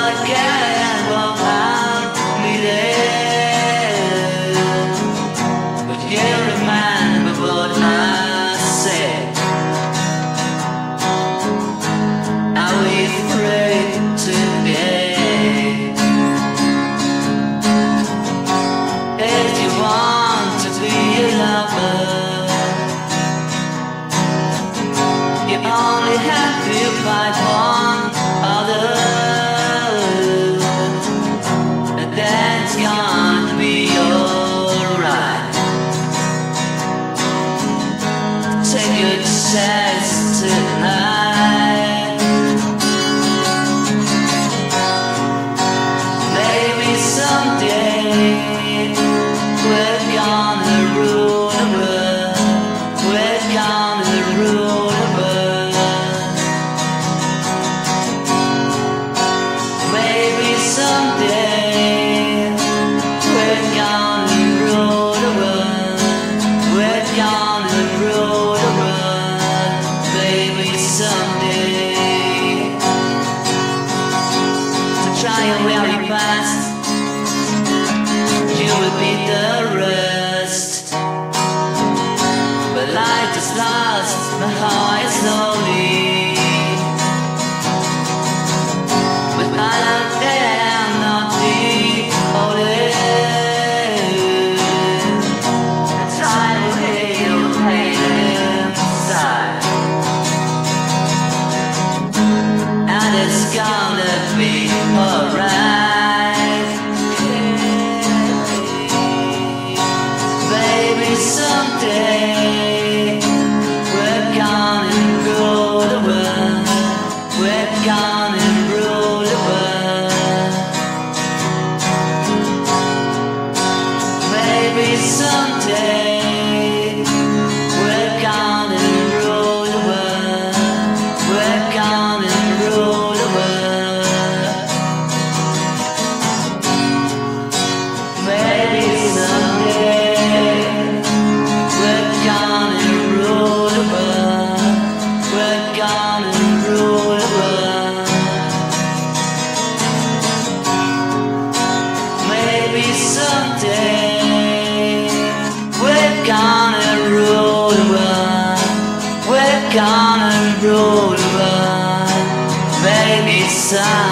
again, well, I'm needed. But you remember what I said. Are we free today? If you want to be a lover, you only have to find one other, and then it's gonna be alright. Take your chance tonight. Maybe someday we're gonna rule the world. We're gonna rule the world. Maybe someday we're gonna rule the world. We're gonna rule the world. Maybe someday. So try it very fast. You will be the rest. But life is lost my heart slowly. But I love them not the only. And time will heal pain inside. And it's gonna be alright. Baby, someday we're gonna rule the world. We're gonna rule the world. Maybe someday we're gonna rule the world. We're gonna rule the world. Maybe someday we're gonna rule the world. We're gonna rule the world. Maybe someday we're gonna rule the world. We're gonna rule the world. Maybe someday.